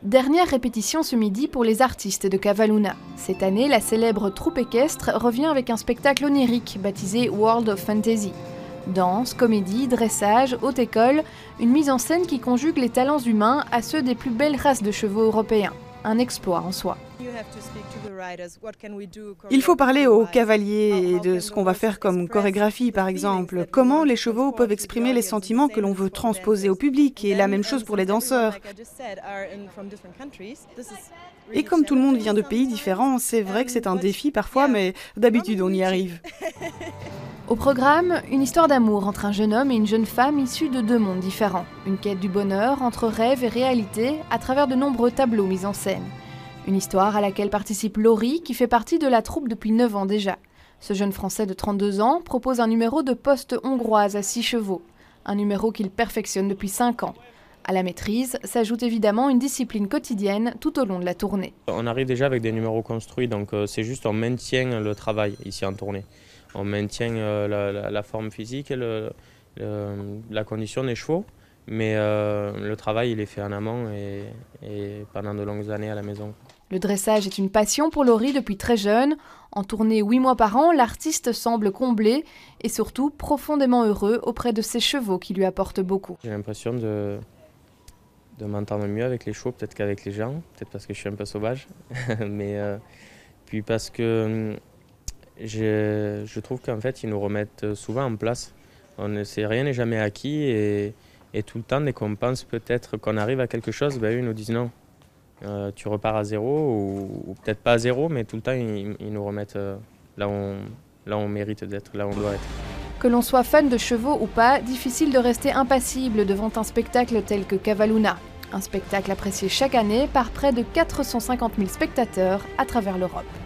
Dernière répétition ce midi pour les artistes de Cavalluna. Cette année, la célèbre troupe équestre revient avec un spectacle onirique baptisé World of Fantasy. Danse, comédie, dressage, haute école, une mise en scène qui conjugue les talents humains à ceux des plus belles races de chevaux européens. Un exploit en soi. Il faut parler aux cavaliers de ce qu'on va faire comme chorégraphie, par exemple. Comment les chevaux peuvent exprimer les sentiments que l'on veut transposer au public, et la même chose pour les danseurs. Et comme tout le monde vient de pays différents, c'est vrai que c'est un défi parfois, mais d'habitude on y arrive. Au programme, une histoire d'amour entre un jeune homme et une jeune femme issus de deux mondes différents. Une quête du bonheur entre rêve et réalité à travers de nombreux tableaux mis en scène. Une histoire à laquelle participe Laurie, qui fait partie de la troupe depuis 9 ans déjà. Ce jeune Français de 32 ans propose un numéro de poste hongroise à 6 chevaux. Un numéro qu'il perfectionne depuis 5 ans. À la maîtrise s'ajoute évidemment une discipline quotidienne tout au long de la tournée. On arrive déjà avec des numéros construits, donc c'est juste on maintient le travail ici en tournée. On maintient la forme physique et la condition des chevaux, mais le travail il est fait en amont et pendant de longues années à la maison. Le dressage est une passion pour Laurie depuis très jeune. En tournée 8 mois par an, l'artiste semble comblé et surtout profondément heureux auprès de ses chevaux qui lui apportent beaucoup. J'ai l'impression de m'entendre mieux avec les chevaux, peut-être qu'avec les gens, peut-être parce que je suis un peu sauvage, mais puis parce que je trouve qu'en fait ils nous remettent souvent en place. Rien n'est jamais acquis et tout le temps dès qu'on pense peut-être qu'on arrive à quelque chose, eux ils nous disent non. Tu repars à zéro ou peut-être pas à zéro, mais tout le temps ils nous remettent là où on mérite d'être, là où on doit être. Que l'on soit fan de chevaux ou pas, difficile de rester impassible devant un spectacle tel que Cavalluna. Un spectacle apprécié chaque année par près de 450 000 spectateurs à travers l'Europe.